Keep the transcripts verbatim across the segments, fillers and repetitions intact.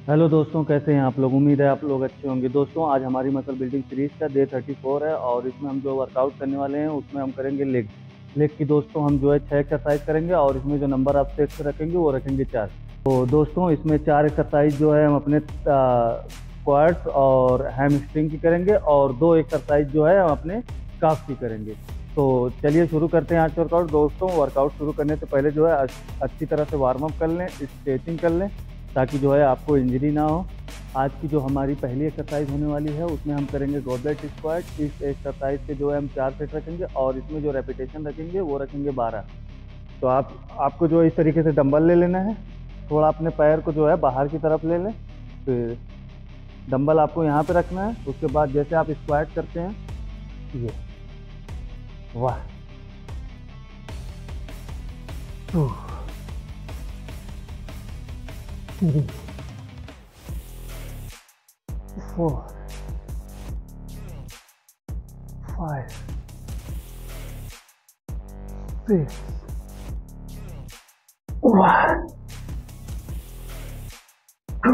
Hello दोस्तों, कैसे हैं आप लोग। उम्मीद है आप लोग अच्छे होंगे। दोस्तों, आज हमारी मसल बिल्डिंग सीरीज का डे थर्टी फोर है और इसमें हम जो वर्कआउट करने वाले हैं उसमें हम करेंगे लेग लेग की। दोस्तों, हम जो है छह एक्सरसाइज करेंगे और इसमें जो नंबर आप सेट्स रखेंगे वो रखेंगे चार। तो दोस्तों, इसमें चार एक्सरसाइज जो है हम अपने क्वाड्स और हैमस्ट्रिंग की करेंगे और दो एक्सरसाइज जो है हम अपने काफ की करेंगे। तो चलिए शुरू करते हैं आज का वर्कआउट। दोस्तों, वर्कआउट शुरू करने से पहले जो है अच्छी तरह से वार्म अप कर लें, स्ट्रेचिंग कर लें ताकि जो है आपको इंजरी ना हो। आज की जो हमारी पहली एक्सरसाइज होने वाली है उसमें हम करेंगे गॉबलेट स्क्वाट। इस एक्सरसाइज के जो है हम चार सेट रखेंगे और इसमें जो रेपिटेशन रखेंगे वो रखेंगे बारह। तो आप आपको जो है इस तरीके से डंबल ले लेना है। थोड़ा अपने पैर को जो है बाहर की तरफ ले लें। फिर डंबल आपको यहाँ पे रखना है। उसके बाद जैसे आप स्क्वाट करते हैं, ये वाह, two, three, four, five, six, one, two,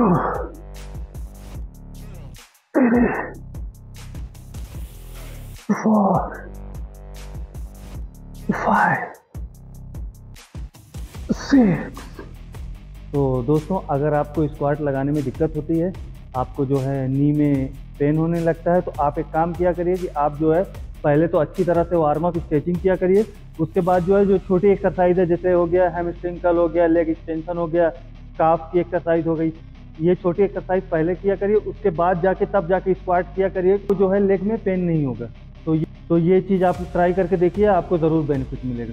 three, four, five, six. तो दोस्तों, अगर आपको स्क्वाट लगाने में दिक्कत होती है, आपको जो है नी में पेन होने लगता है, तो आप एक काम किया करिए कि आप जो है पहले तो अच्छी तरह से वार्म अप स्ट्रेचिंग किया करिए। उसके बाद जो है जो छोटी एक्सरसाइज है, जैसे हो गया हैमस्ट्रिंग कर्ल, हो गया लेग एक्सटेंशन, हो गया काफ की एक्सरसाइज हो गई, ये छोटी एक्सरसाइज पहले किया करिए। उसके बाद जाके तब जाके स्क्वाट किया करिए, तो जो है लेग में पेन नहीं होगा। तो ये तो ये चीज़ आप ट्राई करके देखिए, आपको ज़रूर बेनिफिट मिलेगा।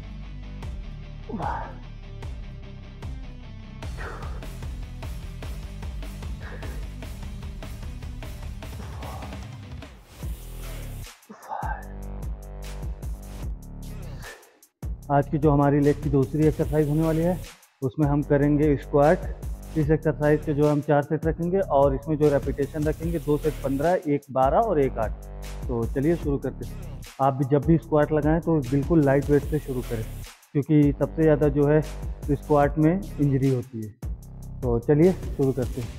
आज की जो हमारी लेग की दूसरी एक्सरसाइज होने वाली है उसमें हम करेंगे स्क्वाट। इस एक्सरसाइज के जो हम चार सेट रखेंगे और इसमें जो रेपिटेशन रखेंगे दो सेट पंद्रह, एक बारह और एक आठ। तो चलिए शुरू करते हैं। आप भी जब भी स्क्वाट लगाएं तो बिल्कुल लाइट वेट से शुरू करें, क्योंकि सबसे ज़्यादा जो है स्क्वाट में इंजरी होती है। तो चलिए शुरू करते हैं।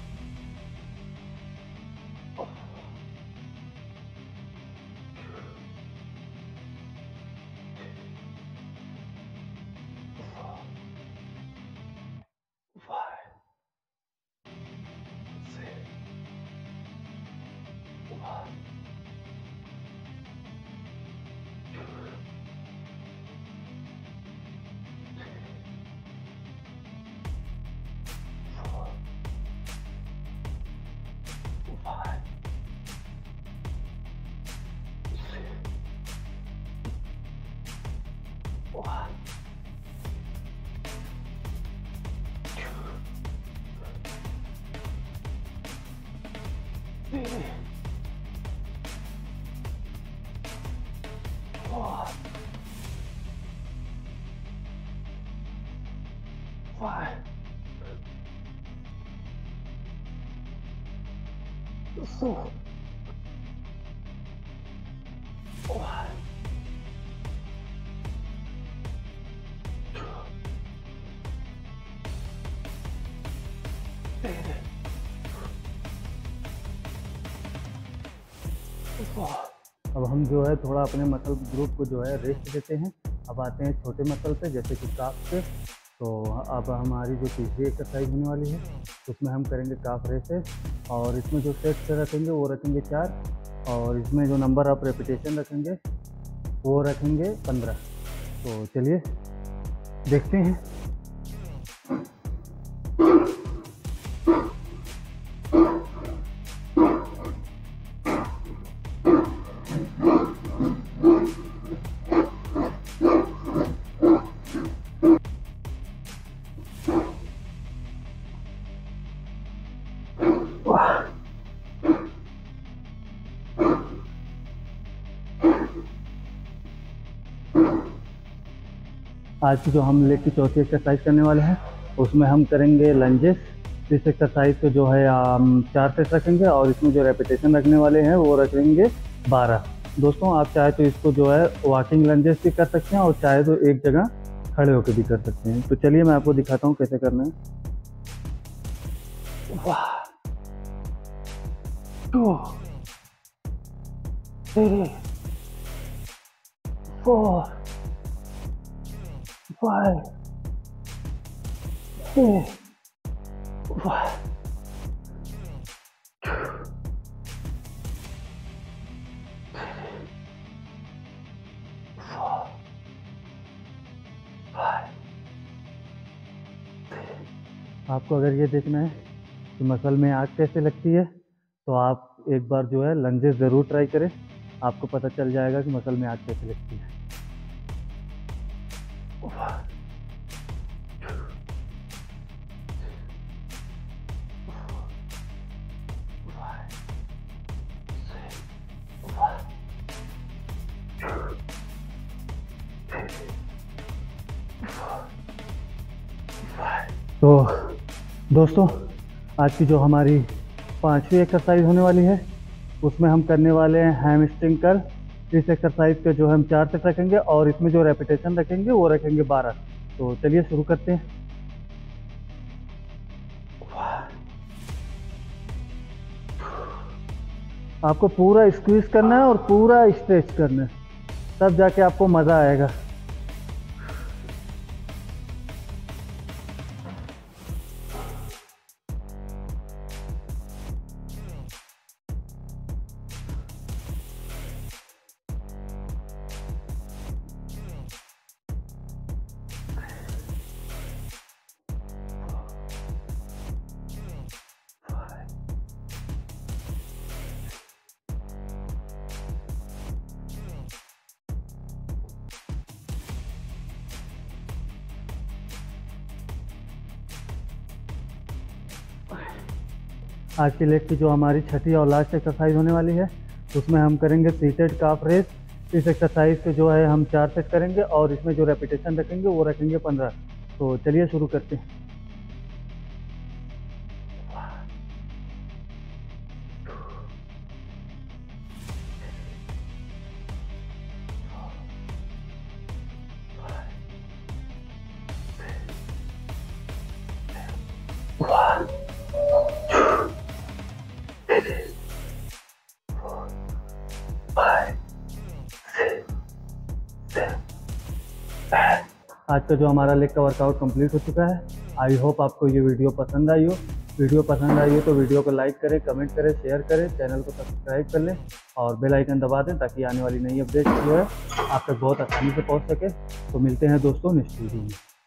Five, four, one, अब हम जो है थोड़ा अपने मसल ग्रुप को जो है रेस्ट देते हैं। अब आते हैं छोटे मसल पे, जैसे कि काफ पे। तो अब हमारी जो तीसरी एक्सरसाइज होने वाली है उसमें हम करेंगे काफ रेसेस और इसमें जो सेट्स रखेंगे वो रखेंगे चार और इसमें जो नंबर ऑफ रेपिटेशन रखेंगे वो रखेंगे पंद्रह। तो चलिए देखते हैं। आज की जो हम लेग की चौथी एक्सरसाइज करने वाले हैं उसमें हम करेंगे लंजेस। इस एक्सरसाइज को जो है हम चार सेट रखेंगे और इसमें जो रेपिटेशन रखने वाले हैं वो रखेंगे बारह। दोस्तों, आप चाहे तो इसको जो है वॉकिंग लंजेस भी कर सकते हैं और चाहे तो एक जगह खड़े होकर भी कर सकते हैं। तो चलिए मैं आपको दिखाता हूँ कैसे करना है। One, two, three, four, five, six, one, two, four, five. आपको अगर ये देखना है कि मसल में आग कैसे लगती है तो आप एक बार जो है लंजेस ज़रूर ट्राई करें, आपको पता चल जाएगा कि मसल में आग कैसे लगती है। तो दोस्तों, आज की जो हमारी पांचवी एक्सरसाइज होने वाली है उसमें हम करने वाले हैं हैमस्ट्रिंग कर्ल। इस एक्सरसाइज के जो हम चार सेट रखेंगे और इसमें जो रेपिटेशन रखेंगे वो रखेंगे बारह। तो चलिए शुरू करते हैं। आपको पूरा स्क्वीज करना है और पूरा स्ट्रेच करना है, तब जाके आपको मज़ा आएगा। आज के लेग की जो हमारी छठी और लास्ट एक्सरसाइज होने वाली है उसमें हम करेंगे सीटेड काफ रेस। इस एक्सरसाइज के जो है हम चार सेट करेंगे और इसमें जो रेपिटेशन रखेंगे वो रखेंगे पंद्रह। तो चलिए शुरू करते हैं। आज का जो हमारा लेग का वर्कआउट कंप्लीट हो चुका है। आई होप आपको ये वीडियो पसंद आई हो। वीडियो पसंद आई हो तो वीडियो को लाइक करें, कमेंट करें, शेयर करें, चैनल को सब्सक्राइब कर लें और बेल आइकन दबा दें ताकि आने वाली नई अपडेट जो है आप तक बहुत आसानी से पहुंच सके। तो मिलते हैं दोस्तों नेक्स्ट वीडियो में।